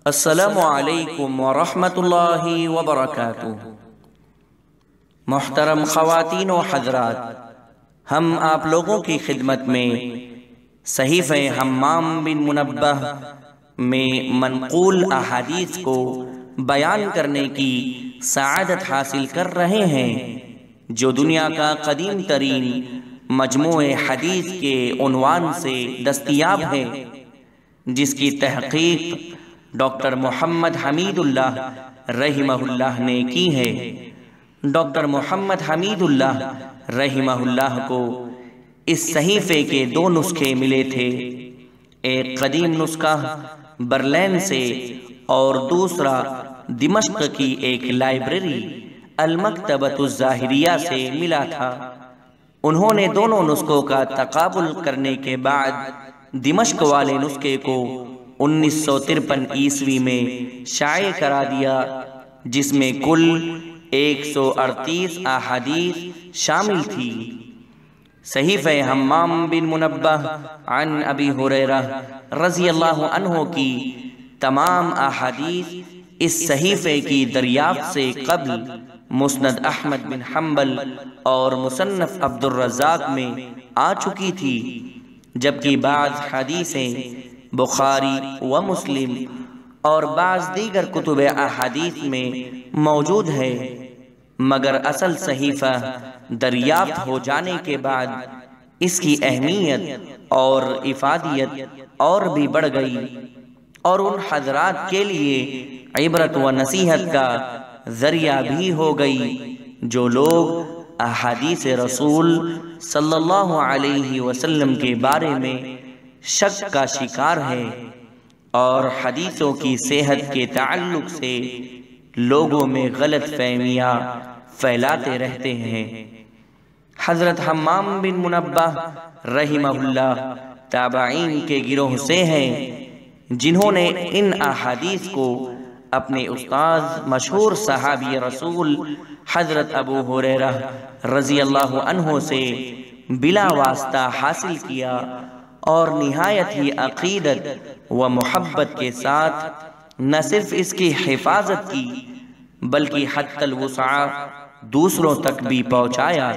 السلام علیکم ورحمۃ اللہ وبرکاتہ۔ محترم خواتین و حضرات، ہم آپ لوگوں کی خدمت میں صحیفہ حمام بن منبہ میں منقول احادیث کو بیان کرنے کی سعادت حاصل کر رہے ہیں، جو دنیا کا قدیم ترین مجموع حدیث کے عنوان سے دستیاب ہے، جس کی تحقیق ڈاکٹر محمد حمید اللہ رحمہ اللہ نے کی ہے۔ ڈاکٹر محمد حمید اللہ رحمہ اللہ کو اس صحیفے کے 2 نسخے ملے تھے، ایک قدیم نسخہ برلین سے اور دوسرا دمشق کی ایک لائبریری المکتبۃ الظاہریہ سے ملا تھا۔ انہوں نے دونوں نسخوں کا تقابل کرنے کے بعد دمشق والے نسخے کو 1953 عیسوی میں شائع کرا دیا، جس میں کل 138 احادیث شامل تھی۔ صحیفہ حمام بن منبہ عن ابی ہریرہ رضی اللہ عنہ کی تمام احادیث اس صحیفے کی دریافت سے قبل مسند احمد بن حنبل اور مصنف عبد الرزاق میں آ چکی تھی، جبکہ بعض حدیثیں بخاری و مسلم اور بعض دیگر کتب احادیث میں موجود ہے، مگر اصل صحیفہ دریافت ہو جانے کے بعد اس کی اہمیت اور افادیت اور بھی بڑھ گئی، اور ان حضرات کے لیے عبرت و نصیحت کا ذریعہ بھی ہو گئی جو لوگ احادیث رسول صلی اللہ علیہ وسلم کے بارے میں شک کا شکار ہے اور حدیثوں کی صحت کے تعلق سے لوگوں میں غلط فہمیاں پھیلاتے رہتے ہیں۔ حضرت حمام بن منبہ رحمہ اللہ تابعین کے گروہ سے ہیں، جنہوں نے ان احادیث کو اپنے استاد مشہور صحابی رسول حضرت ابو ہریرہ رضی اللہ عنہ سے بلا واسطہ حاصل کیا، اور نہایت ہی عقیدت و محبت کے ساتھ نہ صرف اس کی حفاظت کی بلکہ حتی الوسع دوسروں تک بھی پہنچایا۔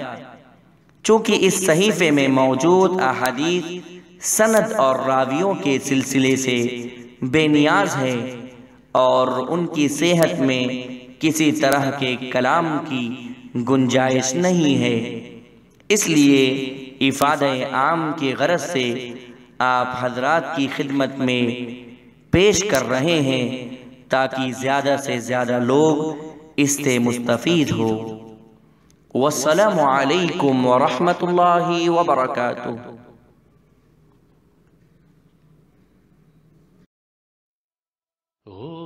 چونکہ اس صحیفے میں موجود احادیث سند اور راویوں کے سلسلے سے بے نیاز ہے اور ان کی صحت میں کسی طرح کے کلام کی گنجائش نہیں ہے، اس لیے افادہ عام کی غرض سے آپ حضرات کی خدمت میں پیش کر رہے ہیں تاکہ زیادہ سے زیادہ لوگ اس سے مستفید ہو۔ والسلام علیکم ورحمۃ اللہ وبرکاتہ۔ ہو